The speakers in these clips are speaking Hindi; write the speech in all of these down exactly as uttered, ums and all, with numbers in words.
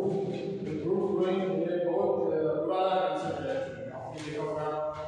प्रूफ ग्रोइंग ये बहुत पुराना कंसेप्ट है। आपने देखा होगा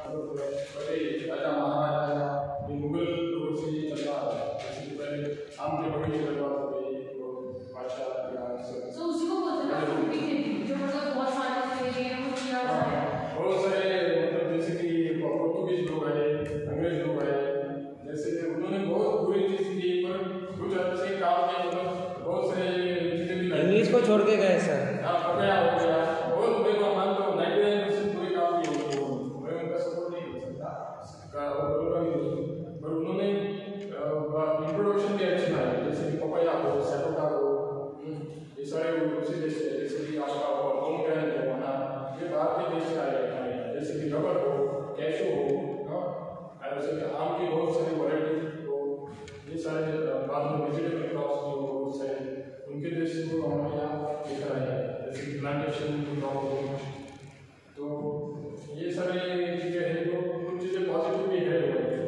पहले राजा महाराजा ये मुगल दौर से ये चल रहा है। जैसे पहले आम के बगीचे लगवाते थे तो बादशाह या तो उसी को बोलते हैं ना फ्रूटी खेती, जो मतलब बहुत सारे थे वो किया जाता है। बहुत सारे मतलब जैसे कि पोर्तुगीज लोग आए, अंग्रेज लोग आए, जैसे उन्होंने बहुत बुरी चीज की पर कुछ अच्छे काम किए, मतलब बहुत सारे चीजें भी इंग्लिश को छोड़ के गए सर। हाँ पकड़ा हो गया बहुत बुरे को मान लो नाइन्टी नाइन परसेंट बुरे काम किए मैं उनका सपोर्ट नहीं कर सकता का बोलूँगा नहीं, पर उन्होंने इंट्रोडक्शन भी अच्छी लाई, जैसे कि पपाया हो, सपोटा हो, ये सारे उसी देश से, जैसे कि आपका पोमग्रेनेट हो ना, ये बाहर के देश से आए हैं, जैसे कि रबर हो, कैशो हो, और जैसे कि आम की बहुत सारी वैरायटी हो, ये सारे बाद में वेजिटेबल क्रॉप्स जो बहुत सारे उनके देश को हमारे यहाँ दिख रहा है, जैसे कि प्लांटेशन क्रॉप। तो ये सारे चीज़ें हैं जो कुछ चीज़ें पॉजिटिव भी है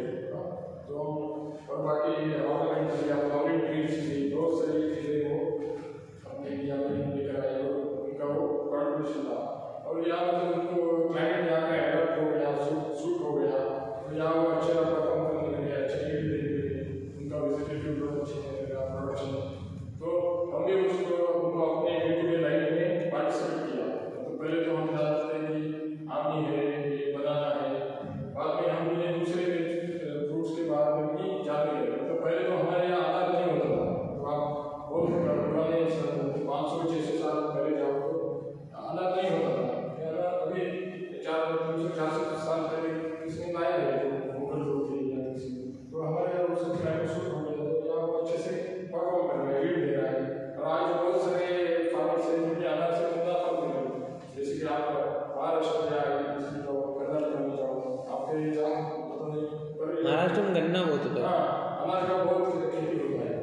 तो, और बाकी ऑर्नामेंटल या फ्लावरिंग ट्रीज की बहुत सारी चीज़ें वो अपने इंडिया में लेकर आए और उनका वो कॉन्ट्रीब्यूशन था। और यहाँ मतलब उनको क्लाइमेट यहाँ का एडप्ट हो गया, सूट सूट हो गया, तो यहाँ वो अच्छा परफॉर्म करने लगे, अच्छे हीट देने लगे, उनका वेजिटेटिव बहुत अच्छे है प्रोडक्शन। तो हमने उसको उनको अपने डे टू डे लाइफ में पार्टिसिपेट किया। तो पहले तो हम जानते हैं कि आम ही है, ये बनाना है, बाद में हम ये दूसरे फ्रूट्स के बारे में भी जानते हैं। तो पहले तो हमारे यहाँ अनार नहीं होता था, तो आप बहुत पुराने पाँच सौ छः सौ साल पहले जाओ तो अनार नहीं होता था। अभी चार तीन सौ चार सौ साल पहले किसने लाया है तो मुगल लोग थे या किसी, तो हमारे यहाँ उससे क्लाइमेट सूट हो गया, तो यहाँ वो अच्छे से परफॉर्म कर रहे हैं, हीट दे रहा है। और आज बहुत सारे फार्मर्स हैं जिनके अनार से मुनाफा मिल रहा है, जैसे कि आप महाराष्ट्र में आए, किसी जाओ, कर्नाटक में जाओ, आपके यहाँ पता नहीं महाराष्ट्र में गन्ना बहुत होता है। हाँ अनार का बहुत खेती होता है,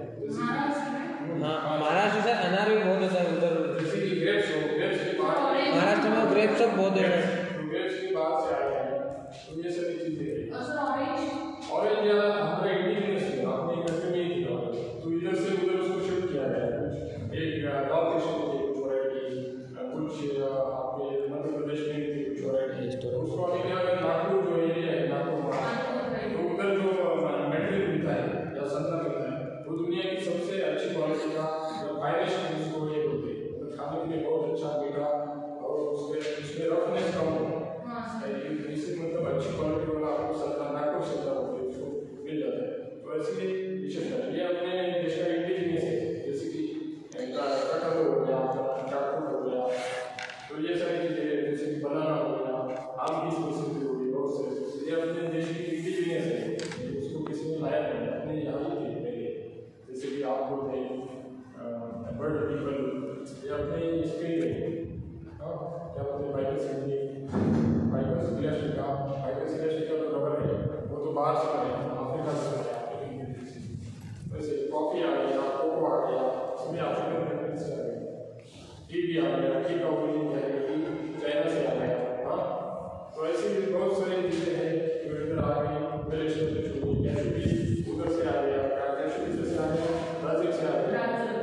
हाँ महाराष्ट्र से अनार भी बहुत होता है उधर, जैसे कि ग्रेप्स हो, ग्रेप्स के बाहर महाराष्ट्र में ग्रेप्स सब बहुत है, ग्रेप्स के बाहर से आए हैं, तो ये सारी चीजें। ऑरेंज ऑरेंज यार हमारे इंडिजिनस है, अपनी कंट्री में ही था, तो इधर से उधर उसको शिफ्ट किया गया है। एक नॉर्थ ईस्ट में थी कुछ वैरायटी, कुछ आपके मध्य प्रदेश में थी कुछ वैरायटी, उसको अभी क्या है नागपुर जो एरिया है नागपुर तो उधर जो मेटेरियल मिलता है या संतरा मिलता है वो दुनिया की सबसे अच्छी क्वालिटी का फाइनेस्ट उसको ये होते हैं, तो खाने के लिए बहुत अच्छा मीठा और उसके उसमें रफनेस कम हो, इससे मतलब अच्छी क्वालिटी वाला आपको संतरा नागपुर संतरा होते हैं उसको मिल जाता है। तो ऐसे विशेषता ये अपने देश का इंडिजिनियस है, जैसे कि कटहल हो गया, जाकफ्रूट हो गया, तो ये सारी चीज़ें जैसे कि बनाना हो गया, आम की स्पेशलिटी हो गई, बहुत सारे ये अपने देश की इंडिजिनियस है, उसको किसी ने लाया नहीं, अपने यहाँ ही थे पहले। जैसे कि आप बोलते हैं बर्ड पीपल, ये अपने इसके ही है, हाँ क्या बोलते हैं बाइकर्स बाइकर्स इलास्टिका, बाइकर्स इलास्टिका तो रबर है, वो तो बाहर से आए हैं, अफ्रीका से आए हैं। वैसे कॉफ़ी आ गया, कोको आ गया, सभी अफ्रीकन कंट्रीज से आ गए, टी भी आ गया, टी का ओरिजिन क्या है, टी चाइना से आ गया, हाँ तो ऐसे भी बहुत सारी चीज़ें हैं जो इधर आ गई, कैशू भी उधर से आ गया, कैशू इधर से आ गया, ब्राज़ील से आ गया।